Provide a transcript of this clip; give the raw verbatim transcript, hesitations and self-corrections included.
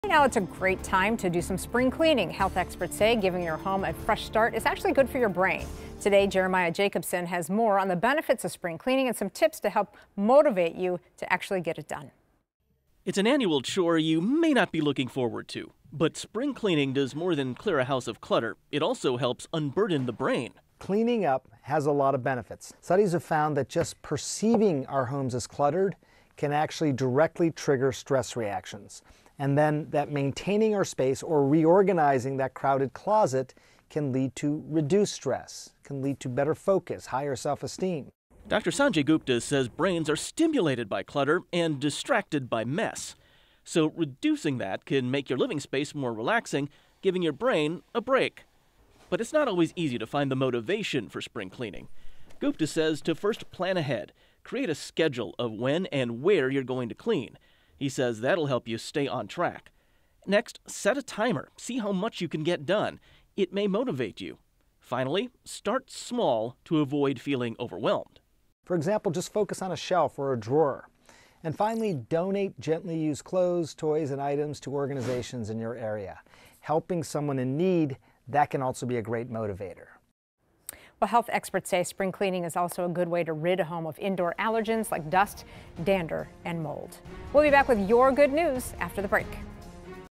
Now it's a great time to do some spring cleaning. Health experts say giving your home a fresh start is actually good for your brain. Today, Jeremiah Jacobson has more on the benefits of spring cleaning and some tips to help motivate you to actually get it done. It's an annual chore you may not be looking forward to, but spring cleaning does more than clear a house of clutter. It also helps unburden the brain. Cleaning up has a lot of benefits. Studies have found that just perceiving our homes as cluttered can actually directly trigger stress reactions. And then that maintaining our space or reorganizing that crowded closet can lead to reduced stress, can lead to better focus, higher self-esteem. Doctor Sanjay Gupta says brains are stimulated by clutter and distracted by mess. So reducing that can make your living space more relaxing, giving your brain a break. But it's not always easy to find the motivation for spring cleaning. Gupta says to first plan ahead, create a schedule of when and where you're going to clean. He says that'll help you stay on track. Next, set a timer. See how much you can get done. It may motivate you. Finally, start small to avoid feeling overwhelmed. For example, just focus on a shelf or a drawer. And finally, donate gently used clothes, toys, and items to organizations in your area. Helping someone in need, that can also be a great motivator. Well, health experts say spring cleaning is also a good way to rid a home of indoor allergens like dust, dander, and mold. We'll be back with your good news after the break.